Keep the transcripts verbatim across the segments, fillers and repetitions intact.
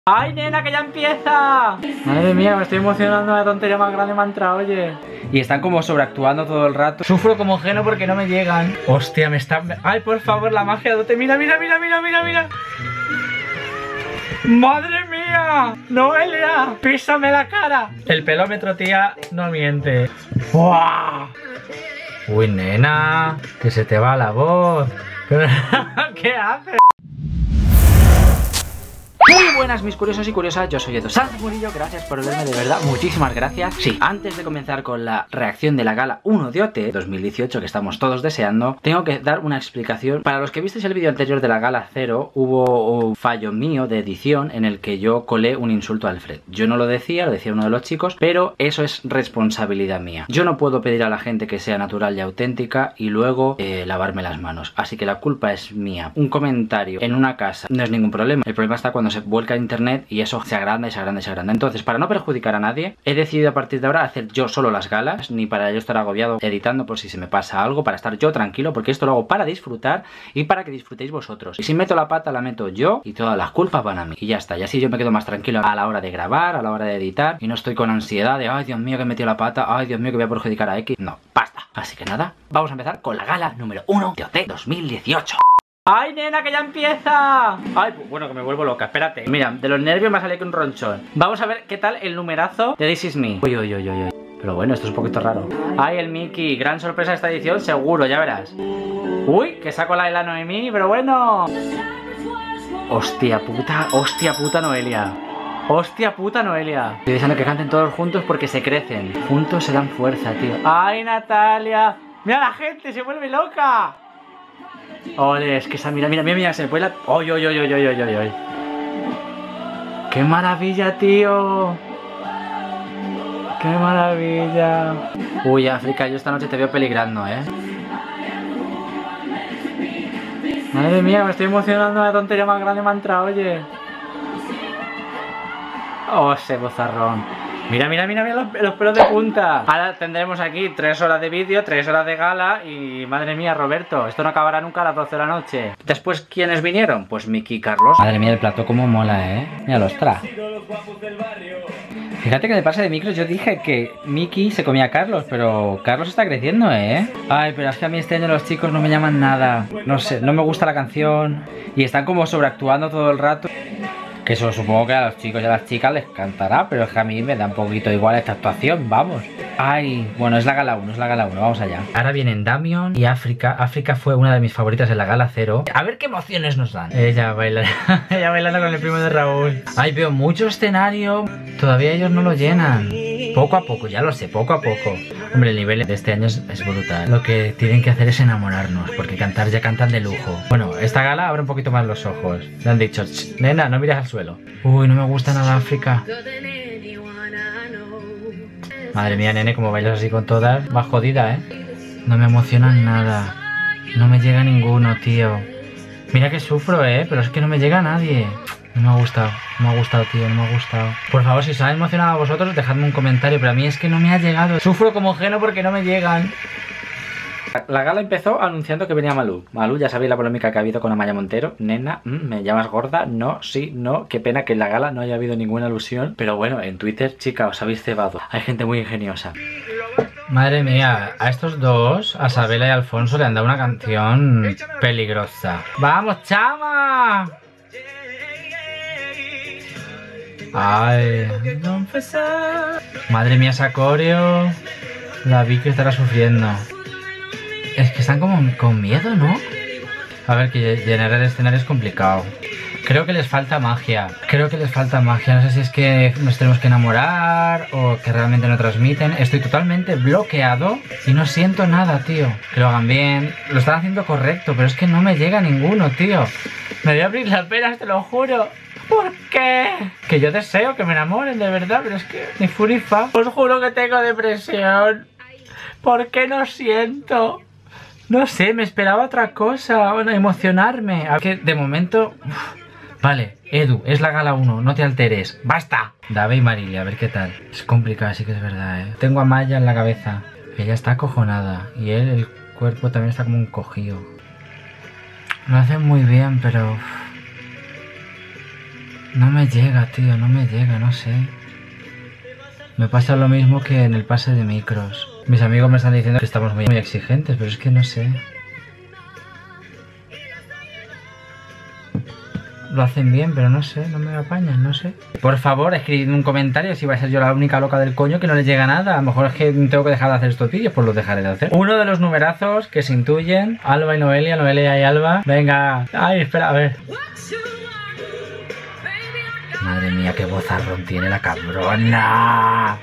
¡Ay, nena, que ya empieza! Madre mía, me estoy emocionando, la tontería más grande me ha entrado, oye. Y están como sobreactuando todo el rato. Sufro como geno porque no me llegan. Hostia, me está... Ay, por favor, la magia de... Mira, mira, mira, mira, mira, mira. ¡Madre mía! ¡Noelia! ¡Písame la cara! El pelómetro, tía, no miente. ¡Buah! Uy, nena, que se te va la voz. ¿Qué haces? Muy buenas mis curiosos y curiosas, yo soy Edu Sanz Murillo, gracias por verme, de verdad, muchísimas gracias. Sí, antes de comenzar con la reacción de la gala uno de O T dos mil dieciocho que estamos todos deseando, tengo que dar una explicación. Para los que visteis el vídeo anterior de la gala cero, hubo un fallo mío de edición en el que yo colé un insulto a Alfred. Yo no lo decía, lo decía uno de los chicos, pero eso es responsabilidad mía. Yo no puedo pedir a la gente que sea natural y auténtica y luego eh, lavarme las manos, así que la culpa es mía. Un comentario en una casa no es ningún problema, el problema está cuando se vuelca a internet y eso se agranda y se agranda y se agranda. Entonces, para no perjudicar a nadie, he decidido a partir de ahora hacer yo solo las galas, ni para yo estar agobiado editando por si se me pasa algo, para estar yo tranquilo, porque esto lo hago para disfrutar y para que disfrutéis vosotros. Y si meto la pata, la meto yo y todas las culpas van a mí. Y ya está, y así yo me quedo más tranquilo a la hora de grabar, a la hora de editar, y no estoy con ansiedad de, ay Dios mío que he metido la pata, ay Dios mío que voy a perjudicar a X. No, basta. Así que nada, vamos a empezar con la gala número uno de O T dos mil dieciocho. ¡Ay, nena, que ya empieza! Ay, pues bueno, que me vuelvo loca, espérate. Mira, de los nervios me ha salido que un ronchón. Vamos a ver qué tal el numerazo de This Is Me. Uy, uy, uy, uy, uy. Pero bueno, esto es un poquito raro. Ay, el Mickey, gran sorpresa de esta edición, seguro, ya verás. Uy, que saco la de la Noemí, pero bueno. Hostia puta, hostia puta Noelia. Hostia puta Noelia. Estoy deseando que canten todos juntos porque se crecen. Juntos se dan fuerza, tío. Ay, Natalia. Mira, la gente se vuelve loca. Ole, es que esa, mira, mira, mira, mira, se me puede la... ¡Oy, oy, oy, oy, oy, oy, oy! ¡Qué maravilla, tío! ¡Qué maravilla! Uy, África, yo esta noche te veo peligrando, ¿eh? Madre mía, me estoy emocionando, la tontería más grande me ha entrado, oye. ¡Oh, ese bozarrón! Mira, mira, mira, mira los, los pelos de punta. Ahora tendremos aquí tres horas de vídeo, tres horas de gala y madre mía, Roberto, esto no acabará nunca a las doce de la noche. Después, ¿quiénes vinieron? Pues Miki y Carlos. Madre mía, el plato como mola, ¿eh? Mira los tra. Fíjate que de pase de micros yo dije que Miki se comía a Carlos, pero Carlos está creciendo, ¿eh? Ay, pero es que a mí este año los chicos no me llaman nada. No sé, no me gusta la canción y están como sobreactuando todo el rato. Que eso supongo que a los chicos y a las chicas les cantará, pero es que a mí me da un poquito igual esta actuación, vamos. Ay, bueno, es la gala uno, es la gala uno, vamos allá. Ahora vienen Damion y África. África fue una de mis favoritas en la gala cero. A ver qué emociones nos dan. Ella baila, ella bailando con el primo de Raúl. Ay, veo mucho escenario, todavía ellos no lo llenan. Poco a poco, ya lo sé, poco a poco. Hombre, el nivel de este año es, es brutal. Lo que tienen que hacer es enamorarnos, porque cantar ya cantan de lujo. Bueno, esta gala abre un poquito más los ojos. Le han dicho, nena, no mires al suelo. Uy, no me gusta nada África. Madre mía, nene, como bailas así con todas, va jodida, ¿eh? No me emocionan nada. No me llega ninguno, tío. Mira que sufro, ¿eh? Pero es que no me llega nadie. No me ha gustado, no me ha gustado, tío, no me ha gustado. Por favor, si os ha emocionado a vosotros, dejadme un comentario, pero a mí es que no me ha llegado. Sufro como geno porque no me llegan. La gala empezó anunciando que venía Malú. Malú, ya sabéis la polémica que ha habido con Amaya Montero. Nena, ¿me llamas gorda? No, sí, no. Qué pena que en la gala no haya habido ninguna alusión. Pero bueno, en Twitter, chica, os habéis cebado. Hay gente muy ingeniosa. Madre mía, a estos dos, a Sabela y a Alfonso, le han dado una canción peligrosa. ¡Vamos, chama! Ay, madre mía, esa coreo. La vi que estará sufriendo. Es que están como con miedo, ¿no? A ver, que llenar el escenario es complicado. Creo que les falta magia. Creo que les falta magia. No sé si es que nos tenemos que enamorar o que realmente no transmiten. Estoy totalmente bloqueado y no siento nada, tío. Que lo hagan bien. Lo están haciendo correcto, pero es que no me llega ninguno, tío. Me voy a abrir las venas, te lo juro. ¿Por qué? Que yo deseo que me enamoren, de verdad, pero es que ni furifa. Os juro que tengo depresión. ¿Por qué no siento? No sé, me esperaba otra cosa. Bueno, emocionarme. A ver, que de momento... Uf. Vale, Edu, es la gala uno, no te alteres. ¡Basta! Dave y Marilia, a ver qué tal. Es complicado, sí que es verdad, ¿eh? Tengo a Maya en la cabeza. Ella está acojonada. Y él, el cuerpo también está como un cojío. Lo hacen muy bien, pero... No me llega, tío, no me llega, no sé. Me pasa lo mismo que en el pase de micros. Mis amigos me están diciendo que estamos muy, muy exigentes, pero es que no sé. Lo hacen bien, pero no sé, no me apañan, no sé. Por favor, escribidme un comentario si va a ser yo la única loca del coño que no le llega nada. A lo mejor es que tengo que dejar de hacer estos vídeos, pues los dejaré de hacer. Uno de los numerazos que se intuyen, Alba y Noelia, Noelia y Alba. Venga, ay, espera, a ver. Madre mía, qué vozarrón tiene la cabrona.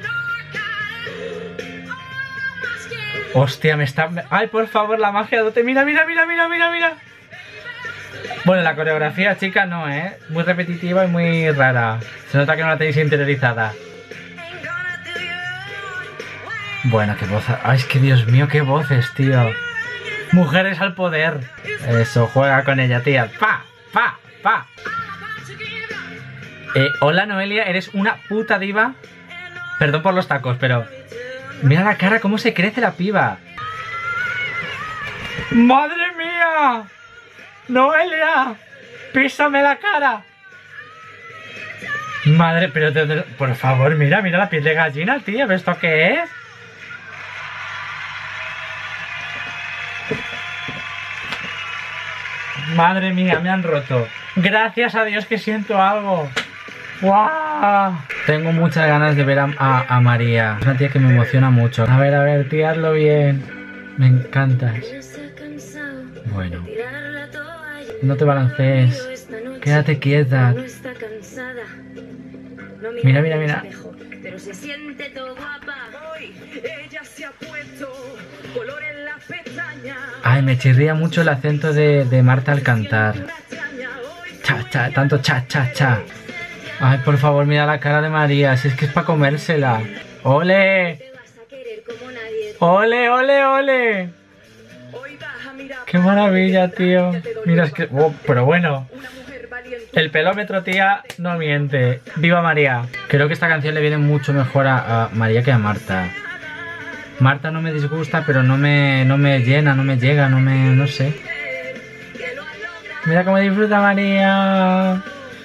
Hostia, me está... Ay, por favor, la magia dote. Mira, mira, mira, mira, mira, mira. Bueno, la coreografía, chica, no, ¿eh? Muy repetitiva y muy rara. Se nota que no la tenéis interiorizada. Bueno, qué voz... Ay, es que Dios mío, qué voces, tío. Mujeres al poder. Eso, juega con ella, tía. Pa, pa, pa. Eh, hola, Noelia, ¿eres una puta diva? Perdón por los tacos, pero... Mira la cara, cómo se crece la piba. ¡Madre mía! ¡Noelia! ¡Písame la cara! Madre, pero de, de, por favor, mira, mira la piel de gallina, tío. ¿Esto qué es? Madre mía, me han roto. Gracias a Dios que siento algo. ¡Wow! Tengo muchas ganas de ver a, a, a María. Es una tía que me emociona mucho. A ver, a ver, tía, hazlo bien. Me encantas. Bueno. No te balancees. Quédate quieta. Mira, mira, mira. Ay, me chirría mucho el acento de, de Marta al cantar. Cha, cha, tanto cha, cha, cha. Ay, por favor, mira la cara de María. Si es que es para comérsela. ¡Ole! ¡Ole, ole, ole! ¡Qué maravilla, tío! Mira, es que... Oh, pero bueno. El pelómetro, tía, no miente. ¡Viva María! Creo que esta canción le viene mucho mejor a, a María que a Marta. Marta no me disgusta, pero no me, no me llena, no me llega, no me... no sé. Mira cómo disfruta María.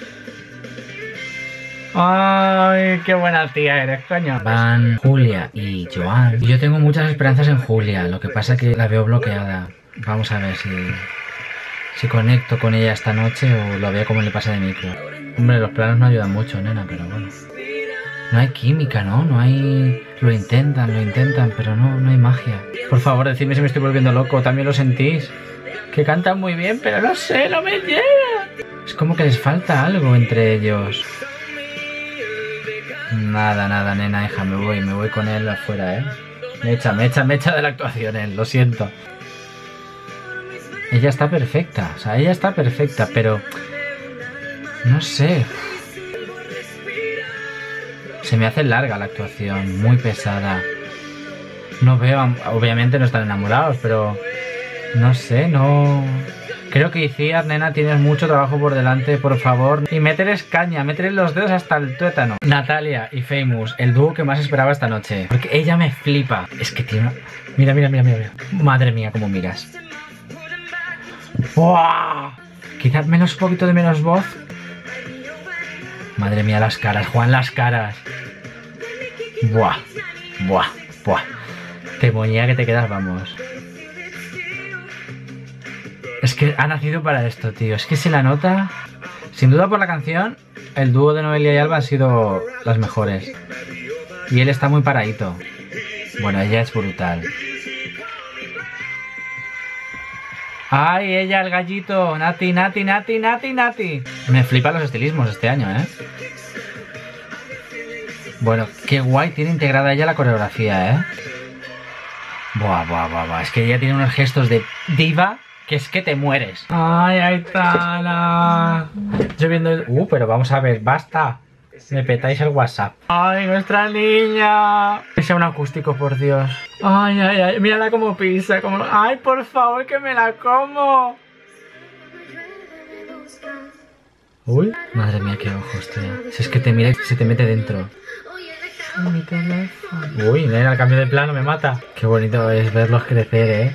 Ay, qué buena tía eres, coño. Van Julia y Joan. Y yo tengo muchas esperanzas en Julia. Lo que pasa es que la veo bloqueada. Vamos a ver si... si conecto con ella esta noche o lo veo como le pasa de micro. Hombre, los planos no ayudan mucho, nena, pero bueno. No hay química, ¿no? No hay... Lo intentan, lo intentan, pero no, no hay magia. Por favor, decidme si me estoy volviendo loco. ¿También lo sentís? Que cantan muy bien, pero no sé, no me llega. Es como que les falta algo entre ellos. Nada, nada, nena, hija, me voy, me voy con él afuera, ¿eh? Me echa, me echa, me echa de la actuación él, lo siento. Ella está perfecta, o sea, ella está perfecta, pero... no sé. Se me hace larga la actuación, muy pesada. No veo, obviamente no están enamorados, pero... no sé, no... Creo que Iciar, nena, tienes mucho trabajo por delante, por favor. Y mételes caña, mételes los dedos hasta el tuétano. Natalia y Famous, el dúo que más esperaba esta noche. Porque ella me flipa. Es que tiene una... Mira, mira, mira, mira, mira. Madre mía, cómo miras. ¡Wow! Quizás menos, un poquito de menos voz. Madre mía, las caras, Juan, las caras. Buah, buah, buah. Te moñía que te quedas, vamos. Es que ha nacido para esto, tío. Es que se la nota. Sin duda por la canción, el dúo de Noelia y Alba han sido las mejores. Y él está muy paradito. Bueno, ella es brutal. ¡Ay, ella, el gallito! Nati, Nati, Nati, Nati, Nati. Me flipan los estilismos este año, ¿eh? Bueno, qué guay tiene integrada ella la coreografía, ¿eh? Buah, buah, buah, buah. Es que ella tiene unos gestos de diva... que es que te mueres. Ay, Aitana. Yo viendo el... Uh, pero vamos a ver, basta. Me petáis el WhatsApp. Ay, nuestra niña. Que sea un acústico, por Dios. Ay, ay, ay. Mírala cómo pisa. Como... Ay, por favor, que me la como. Uy, madre mía, qué ojos, tío. Si es que te mira y se te mete dentro. Mi teléfono. Uy, nena, el cambio de plano me mata. Qué bonito es verlos crecer, ¿eh?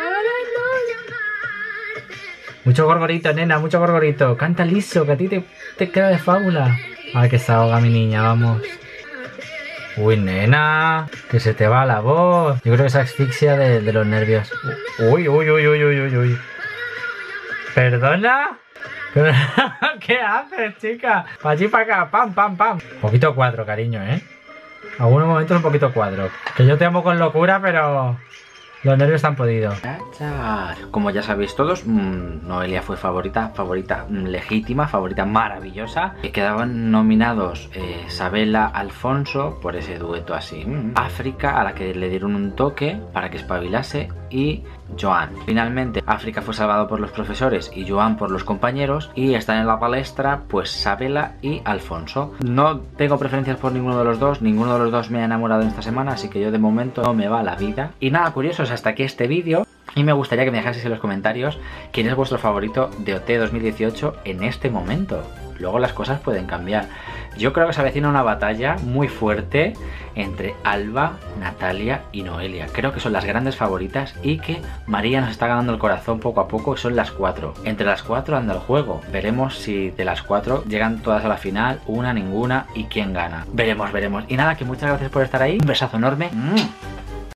Mucho gorgorito, nena, mucho gorgorito. Canta liso, que a ti te, te queda de fábula. Ay, que se ahoga mi niña, vamos. Uy, nena, que se te va la voz. Yo creo que es asfixia de, de los nervios. Uy, uy, uy, uy, uy, uy, uy. ¿Perdona? ¿Qué haces, chica? Para allí, para acá, pam, pam, pam. Poquito cuadro, cariño, ¿eh? Algunos momentos un poquito cuadro. Que yo te amo con locura, pero los nervios están podidos. Como ya sabéis todos, mmm, Noelia fue favorita, favorita mmm, legítima, favorita maravillosa. Que quedaban nominados eh, Sabela, Alfonso, por ese dueto así. Mmm. África, a la que le dieron un toque para que espabilase, y Joan. Finalmente, África fue salvado por los profesores y Joan por los compañeros, y están en la palestra pues Sabela y Alfonso. No tengo preferencias por ninguno de los dos, ninguno de los dos me ha enamorado en esta semana, así que yo de momento no me va la vida. Y nada, curiosos, hasta aquí este vídeo. Y me gustaría que me dejaseis en los comentarios quién es vuestro favorito de O T dos mil dieciocho en este momento. Luego las cosas pueden cambiar. Yo creo que se avecina una batalla muy fuerte entre Alba, Natalia y Noelia. Creo que son las grandes favoritas y que María nos está ganando el corazón poco a poco. Son las cuatro. Entre las cuatro anda el juego. Veremos si de las cuatro llegan todas a la final, una, ninguna, y quién gana. Veremos, veremos. Y nada, que muchas gracias por estar ahí. Un besazo enorme. ¡Mm!